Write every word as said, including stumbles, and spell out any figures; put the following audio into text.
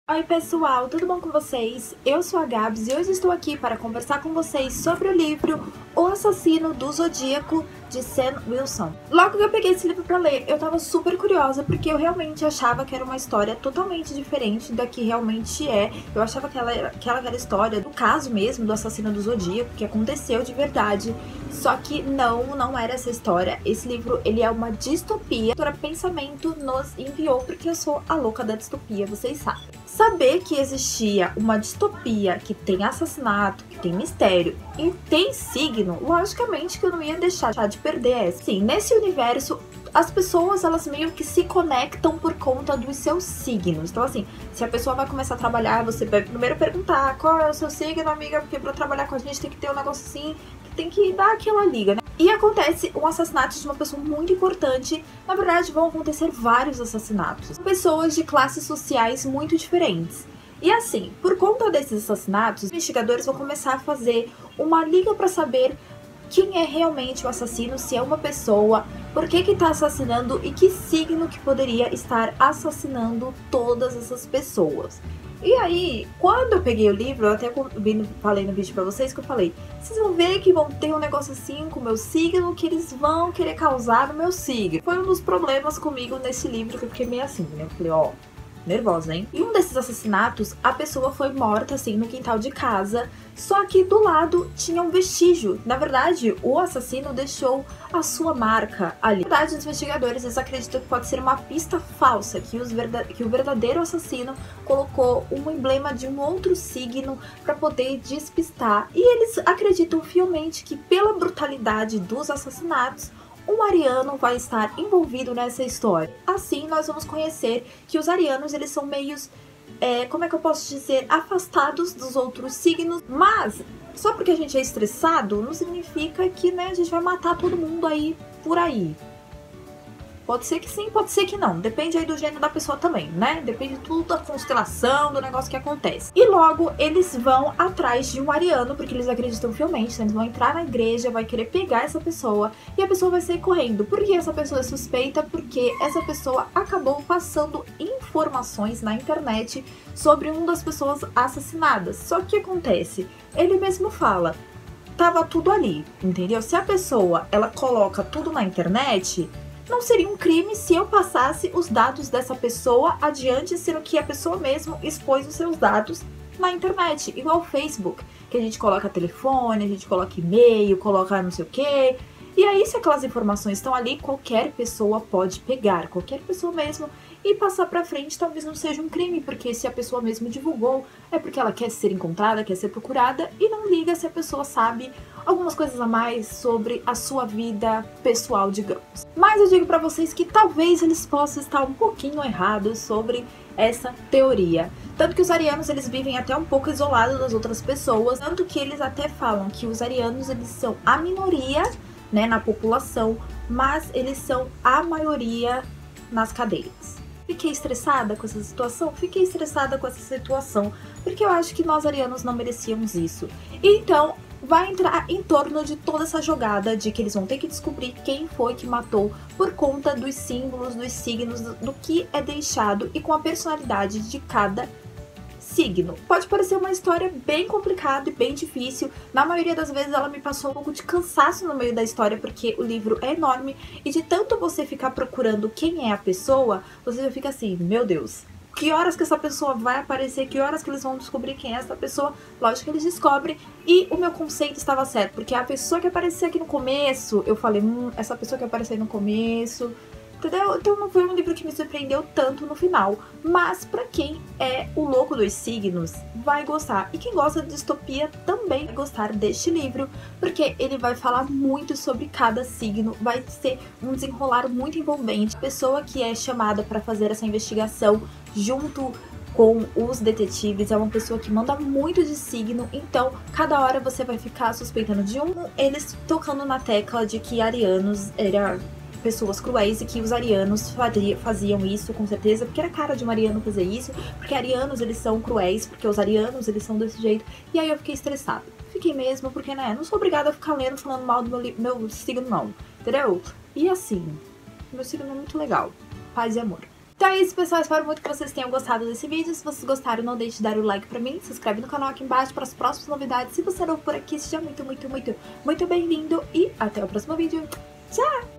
Oi pessoal, tudo bom com vocês? Eu sou a Gabs e hoje estou aqui para conversar com vocês sobre o livro O Assassino do Zodíaco, de Sam Wilson. Logo que eu peguei esse livro para ler, eu tava super curiosa porque eu realmente achava que era uma história totalmente diferente da que realmente é. Eu achava que ela era aquela, aquela história do caso mesmo do assassino do Zodíaco, que aconteceu de verdade. Só que não, não era essa história. Esse livro, ele é uma distopia. A autora Pensamento nos enviou porque eu sou a louca da distopia, vocês sabem. Saber que existia uma distopia que tem assassinato, que tem mistério e tem signo, logicamente que eu não ia deixar de perder essa. Sim, nesse universo, as pessoas, elas meio que se conectam por conta dos seus signos. Então assim, se a pessoa vai começar a trabalhar, você vai primeiro perguntar qual é o seu signo, amiga, porque pra trabalhar com a gente tem que ter um negócio assim, que tem que dar aquela liga, né? E acontece um assassinato de uma pessoa muito importante. Na verdade, vão acontecer vários assassinatos. Pessoas de classes sociais muito diferentes. E assim, por conta desses assassinatos, os investigadores vão começar a fazer uma liga para saber quem é realmente o assassino, se é uma pessoa, por que que tá assassinando e que signo que poderia estar assassinando todas essas pessoas. E aí, quando eu peguei o livro, eu até falei no vídeo pra vocês que eu falei, vocês vão ver que vão ter um negócio assim com o meu signo, que eles vão querer causar no meu signo. Foi um dos problemas comigo nesse livro, que eu fiquei meio assim, né? Eu falei, ó, nervosa, hein? Em um desses assassinatos, a pessoa foi morta, assim, no quintal de casa, só que do lado tinha um vestígio. Na verdade, o assassino deixou a sua marca ali. Na verdade, os investigadores, eles acreditam que pode ser uma pista falsa, que, os verdade... que o verdadeiro assassino colocou um emblema de um outro signo para poder despistar. E eles acreditam fielmente que, pela brutalidade dos assassinatos, um ariano vai estar envolvido nessa história. Assim, nós vamos conhecer que os arianos, eles são meios, é, como é que eu posso dizer, afastados dos outros signos. Mas, só porque a gente é estressado, não significa que, né, a gente vai matar todo mundo aí, por aí. Pode ser que sim, pode ser que não. Depende aí do gênero da pessoa também, né? Depende tudo da constelação, do negócio que acontece. E logo, eles vão atrás de um ariano, porque eles acreditam fielmente, né? Eles vão entrar na igreja, vai querer pegar essa pessoa, e a pessoa vai sair correndo. Por que essa pessoa é suspeita? Porque essa pessoa acabou passando informações na internet sobre uma das pessoas assassinadas. Só que o que acontece? Ele mesmo fala, tava tudo ali, entendeu? Se a pessoa, ela coloca tudo na internet, não seria um crime se eu passasse os dados dessa pessoa adiante, sendo que a pessoa mesmo expôs os seus dados na internet, igual o Facebook, que a gente coloca telefone, a gente coloca e-mail, coloca não sei o que. E aí, se aquelas informações estão ali, qualquer pessoa pode pegar, qualquer pessoa mesmo, e passar pra frente. Talvez não seja um crime, porque se a pessoa mesmo divulgou, é porque ela quer ser encontrada, quer ser procurada, e não liga se a pessoa sabe algumas coisas a mais sobre a sua vida pessoal, digamos. Mas eu digo pra vocês que talvez eles possam estar um pouquinho errados sobre essa teoria. Tanto que os arianos, eles vivem até um pouco isolados das outras pessoas, tanto que eles até falam que os arianos, eles são a minoria, né, na população, mas eles são a maioria nas cadeias. Fiquei estressada com essa situação? Fiquei estressada com essa situação, porque eu acho que nós arianos não merecíamos isso. Então, vai entrar em torno de toda essa jogada de que eles vão ter que descobrir quem foi que matou por conta dos símbolos, dos signos, do, do que é deixado e com a personalidade de cada signo. Pode parecer uma história bem complicada e bem difícil. Na maioria das vezes ela me passou um pouco de cansaço no meio da história, porque o livro é enorme e de tanto você ficar procurando quem é a pessoa, você já fica assim, meu Deus, que horas que essa pessoa vai aparecer, que horas que eles vão descobrir quem é essa pessoa. Lógico que eles descobrem, e o meu conceito estava certo, porque a pessoa que aparecia aqui no começo, eu falei, hum, essa pessoa que apareceu aí no começo, entendeu? Então não foi um livro que me surpreendeu tanto no final, mas pra quem é o louco dos signos, vai gostar. E quem gosta de distopia também vai gostar deste livro, porque ele vai falar muito sobre cada signo, vai ser um desenrolar muito envolvente. A pessoa que é chamada pra fazer essa investigação junto com os detetives é uma pessoa que manda muito de signo, então cada hora você vai ficar suspeitando de um, eles tocando na tecla de que arianos era pessoas cruéis e que os arianos faziam isso com certeza, porque era cara de um ariano fazer isso, porque arianos eles são cruéis, porque os arianos eles são desse jeito, e aí eu fiquei estressada. Fiquei mesmo, porque né, não sou obrigada a ficar lendo falando mal do meu, meu signo não, entendeu? E assim, meu signo é muito legal, paz e amor. Então é isso, pessoal. Espero muito que vocês tenham gostado desse vídeo. Se vocês gostaram, não deixe de dar o like pra mim. Se inscreve no canal aqui embaixo para as próximas novidades. Se você é novo por aqui, seja muito, muito, muito, muito bem-vindo. E até o próximo vídeo. Tchau!